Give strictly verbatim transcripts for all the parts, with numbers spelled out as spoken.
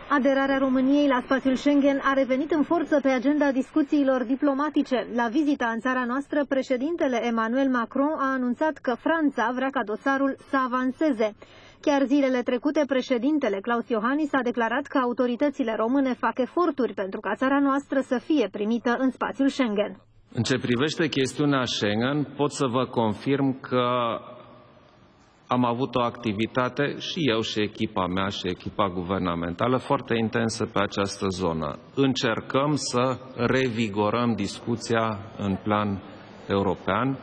Aderarea României la spațiul Schengen a revenit în forță pe agenda discuțiilor diplomatice. La vizita în țara noastră, președintele Emmanuel Macron a anunțat că Franța vrea ca dosarul să avanseze. Chiar zilele trecute, președintele Klaus Iohannis a declarat că autoritățile române fac eforturi pentru ca țara noastră să fie primită în spațiul Schengen. În ce privește chestiunea Schengen, pot să vă confirm că am avut o activitate, și eu și echipa mea și echipa guvernamentală, foarte intensă pe această zonă. Încercăm să revigorăm discuția în plan european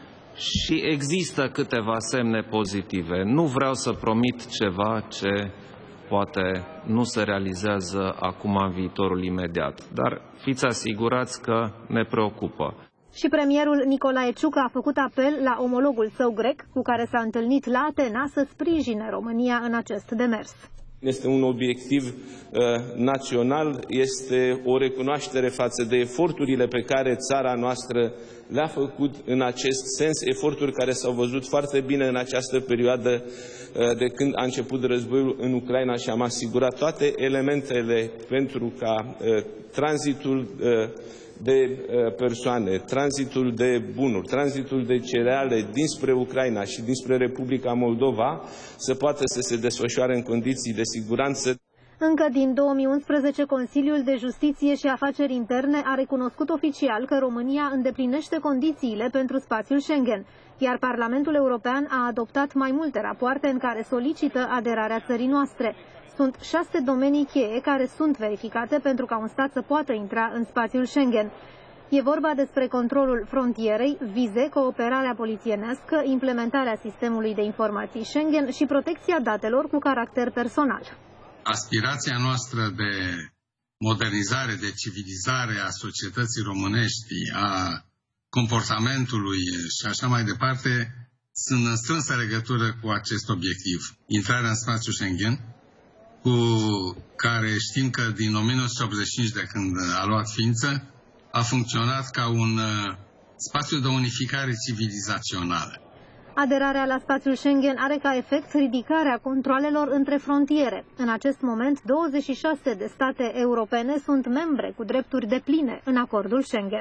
și există câteva semne pozitive. Nu vreau să promit ceva ce poate nu se realizează acum în viitorul imediat, dar fiți asigurați că ne preocupă. Și premierul Nicolae Ciucă a făcut apel la omologul său grec, cu care s-a întâlnit la Atena, să sprijine România în acest demers. Este un obiectiv uh, național, este o recunoaștere față de eforturile pe care țara noastră le-a făcut în acest sens, eforturi care s-au văzut foarte bine în această perioadă uh, de când a început războiul în Ucraina și am asigurat toate elementele pentru ca uh, tranzitul uh, de persoane, tranzitul de bunuri, tranzitul de cereale dinspre Ucraina și dinspre Republica Moldova să poată să se desfășoare în condiții de siguranță. Încă din două mii unsprezece, Consiliul de Justiție și Afaceri Interne a recunoscut oficial că România îndeplinește condițiile pentru spațiul Schengen, iar Parlamentul European a adoptat mai multe rapoarte în care solicită aderarea țării noastre. Sunt șase domenii cheie care sunt verificate pentru ca un stat să poată intra în spațiul Schengen. E vorba despre controlul frontierei, vize, cooperarea polițienească, implementarea sistemului de informații Schengen și protecția datelor cu caracter personal. Aspirația noastră de modernizare, de civilizare a societății românești, a comportamentului și așa mai departe, sunt în strânsă legătură cu acest obiectiv. Intrarea în spațiul Schengen, cu care știm că din o mie nouă sute optzeci și cinci, de când a luat ființă, a funcționat ca un spațiu de unificare civilizațională. Aderarea la spațiul Schengen are ca efect ridicarea controalelor între frontiere. În acest moment, douăzeci și șase de state europene sunt membre cu drepturi depline în acordul Schengen.